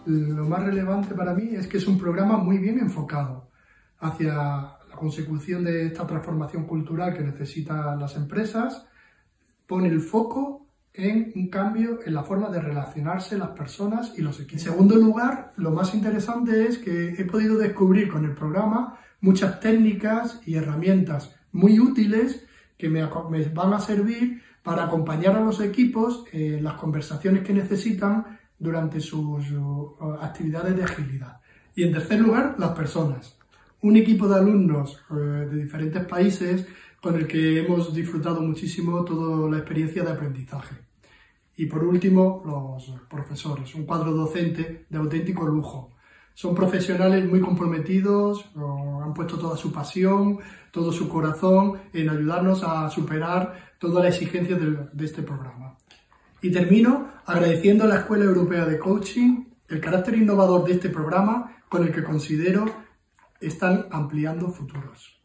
Lo más relevante para mí es que es un programa muy bien enfocado hacia la consecución de esta transformación cultural que necesitan las empresas. Pone el foco en un cambio en la forma de relacionarse las personas y los equipos. En segundo lugar, lo más interesante es que he podido descubrir con el programa muchas técnicas y herramientas muy útiles que me van a servir para acompañar a los equipos en las conversaciones que necesitan durante sus actividades de agilidad. Y en tercer lugar, las personas. Un equipo de alumnos de diferentes países con el que hemos disfrutado muchísimo toda la experiencia de aprendizaje. Y por último, los profesores, un cuadro docente de auténtico lujo. Son profesionales muy comprometidos, han puesto toda su pasión, todo su corazón en ayudarnos a superar toda la exigencia de este programa. Y termino agradeciendo a la Escuela Europea de Coaching el carácter innovador de este programa con el que considero están ampliando futuros.